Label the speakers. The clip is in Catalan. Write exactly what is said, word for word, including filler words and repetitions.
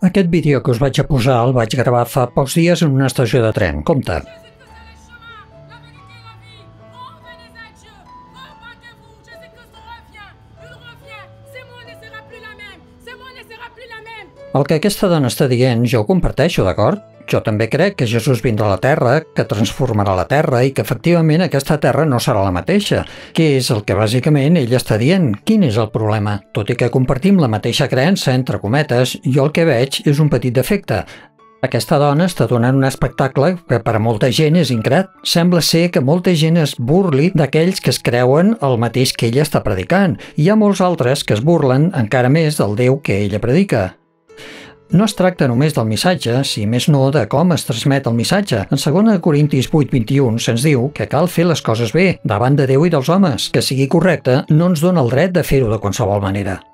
Speaker 1: Aquest vídeo que us vaig a posar el vaig gravar fa pocs dies en una estació de tren. Compte. El que aquesta dona està dient jo ho comparteixo, d'acord? Jo també crec que Jesús vindrà a la Terra, que transformarà la Terra i que efectivament aquesta Terra no serà la mateixa, que és el que bàsicament ell està dient. Quin és el problema? Tot i que compartim la mateixa creença, entre cometes, jo el que veig és un petit defecte. Aquesta dona està donant un espectacle que per a molta gent és incret. Sembla ser que molta gent es burli d'aquells que es creuen el mateix que ella està predicant. Hi ha molts altres que es burlen encara més del Déu que ella predica. No es tracta només del missatge, si més no de com es transmet el missatge. En segona Corintis vuit vint-i-u se'ns diu que cal fer les coses bé, davant de Déu i dels homes. Que sigui correcte no ens dona el dret de fer-ho de qualsevol manera.